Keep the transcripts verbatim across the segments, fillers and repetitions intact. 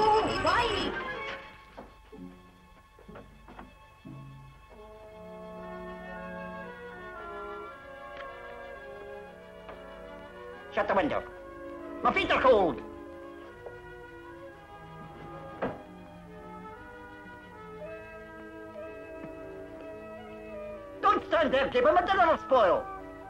Oh, righty! Shut the window. My feet are cold. Don't stand there, Gibber. My dinner will spoil.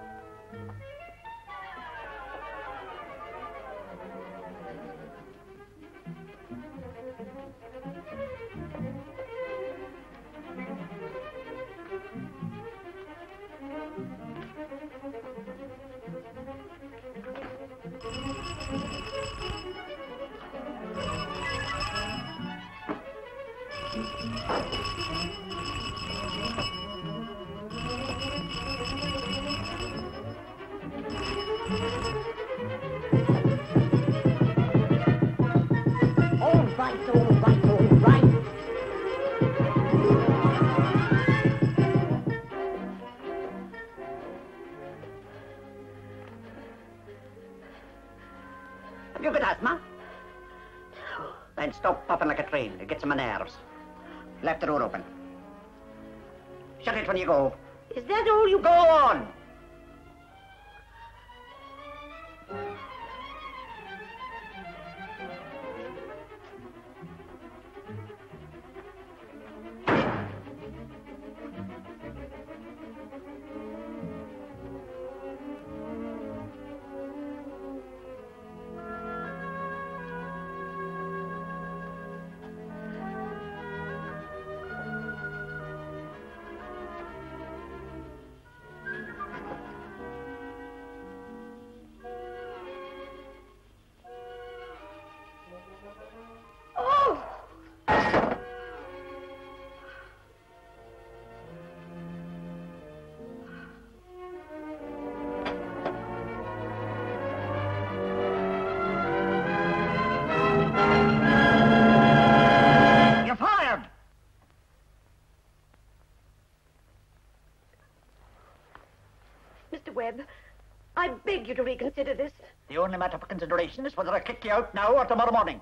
All right, all right, all right. Have you got asthma? Then stop puffing like a train. It gets on my nerves. Left the door open. Shut it when you go. Is that all you Go on! Oh! You're fired! Mister Webb, I beg you to reconsider this. The only matter for consideration is whether I kick you out now or tomorrow morning.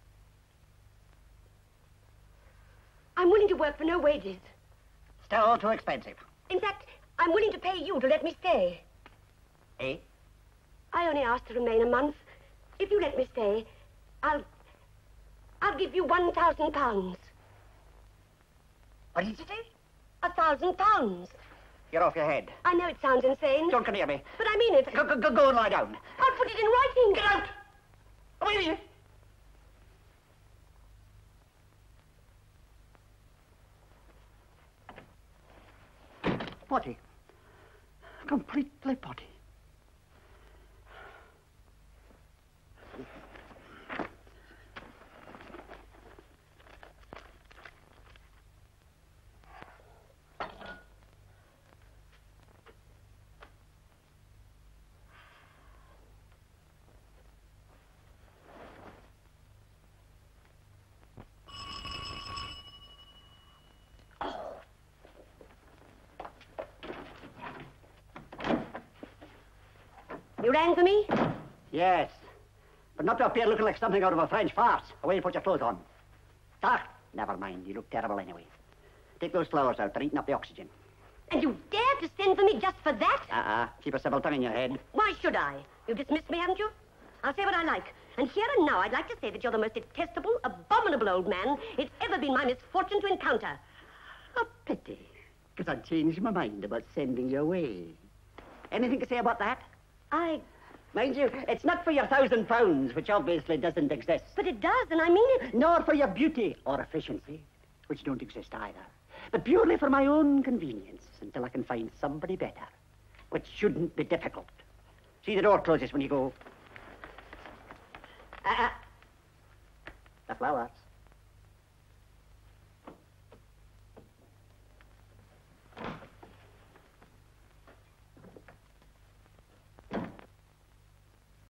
I'm willing to work for no wages. Still too expensive. In fact, I'm willing to pay you to let me stay. Eh? I only asked to remain a month. If you let me stay, I'll... I'll give you one thousand pounds. What did you say? A thousand pounds. You're off your head. I know it sounds insane. Don't come near me. But I mean it. Go, go, go, go and lie down. I'll put it in writing. Get out! Away with you! Potty. Completely potty. You rang for me? Yes. But not to appear looking like something out of a French farce. Away and put your clothes on. Ah, never mind. You look terrible anyway. Take those flowers out. They're eating up the oxygen. And you dare to send for me just for that? Uh-uh. Keep a civil tongue in your head. Why should I? You've dismissed me, haven't you? I'll say what I like. And here and now, I'd like to say that you're the most detestable, abominable old man it's ever been my misfortune to encounter. A pity. Because I changed my mind about sending you away. Anything to say about that? I... Mind you, it's not for your thousand pounds, which obviously doesn't exist. But it does, and I mean it. Nor for your beauty or efficiency, which don't exist either. But purely for my own convenience, until I can find somebody better, which shouldn't be difficult. See the door closes when you go. Uh-uh. The flowers.